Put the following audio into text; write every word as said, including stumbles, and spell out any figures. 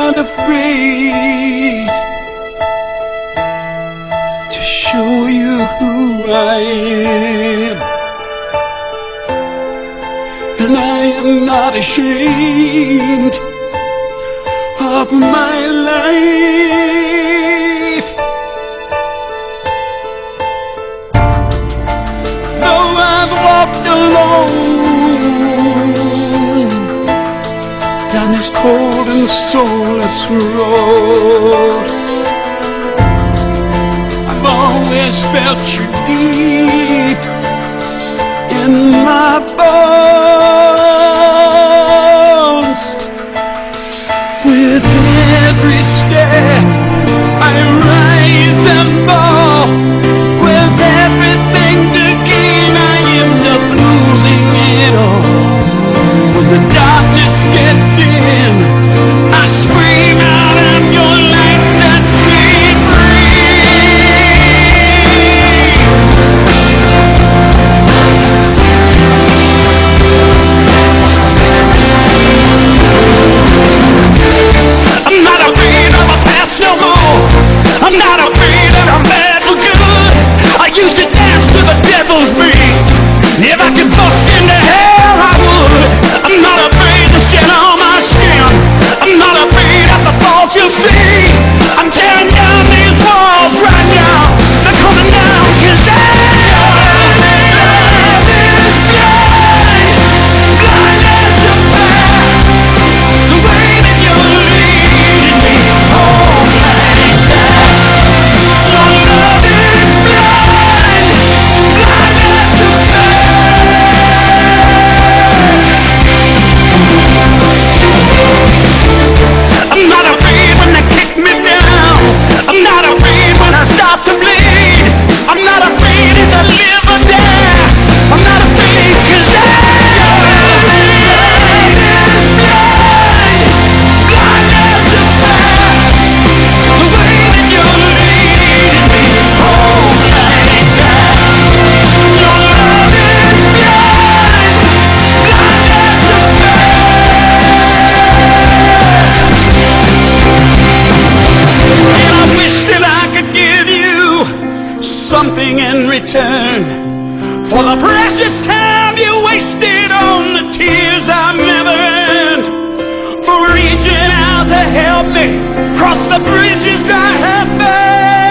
not afraid to show you who I am, and I am not ashamed of my life. Though I've walked alone down this cold and soulless road, I've always felt you deep in my bones. With every step I rise and fall, with everything to gain I end up losing it all. When the darkness gets in, I scream out and your light sets me I'm not afraid that I'm bad for good. I used to dance to the devil's beat. If I could bust into hell, I would. I'm not afraid to shed all my skin. I'm not afraid of the fault you'll see. I'm tearing down these walls right now. They're coming down 'cause I something in return for the precious time you wasted on the tears I've never earned, for reaching out to help me cross the bridges I have burned.